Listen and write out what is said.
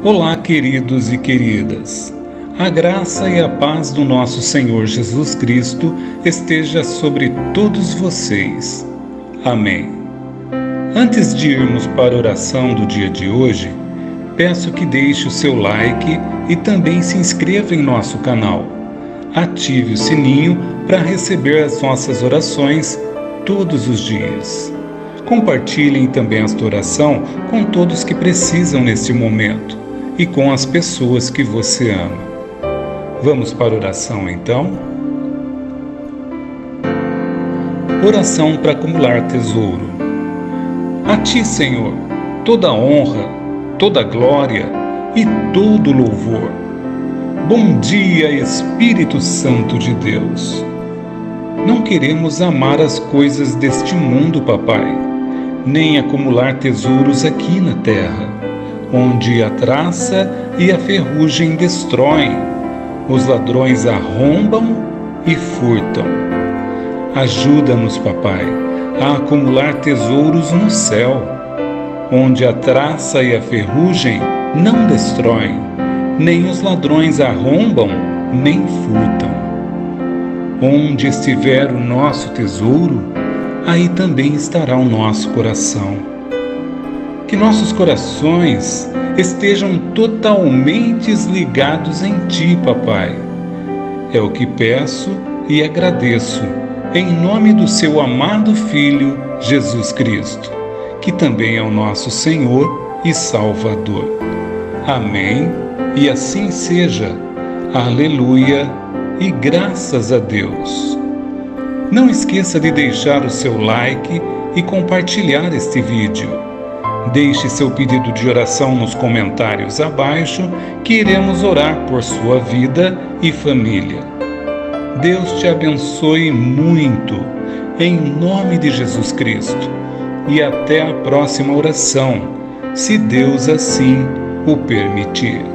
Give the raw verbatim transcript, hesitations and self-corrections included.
Olá, queridos e queridas. A graça e a paz do nosso Senhor Jesus Cristo esteja sobre todos vocês. Amém. Antes de irmos para a oração do dia de hoje, peço que deixe o seu like e também se inscreva em nosso canal. Ative o sininho para receber as nossas orações todos os dias. Compartilhem também esta oração com todos que precisam neste momento e com as pessoas que você ama. Vamos para a oração então? Oração para acumular tesouro. A Ti, Senhor, toda honra, toda glória e todo louvor. Bom dia, Espírito Santo de Deus. Não queremos amar as coisas deste mundo, Papai, nem acumular tesouros aqui na terra, onde a traça e a ferrugem destroem, os ladrões arrombam e furtam. Ajuda-nos, Papai, a acumular tesouros no céu, onde a traça e a ferrugem não destroem, nem os ladrões arrombam, nem furtam. Onde estiver o nosso tesouro, aí também estará o nosso coração. Que nossos corações estejam totalmente ligados em Ti, Papai. É o que peço e agradeço, em nome do Seu amado Filho, Jesus Cristo, que também é o nosso Senhor e Salvador. Amém. E assim seja. Aleluia e graças a Deus. Não esqueça de deixar o seu like e compartilhar este vídeo. Deixe seu pedido de oração nos comentários abaixo, que iremos orar por sua vida e família. Deus te abençoe muito, em nome de Jesus Cristo. E até a próxima oração, se Deus assim o permitir.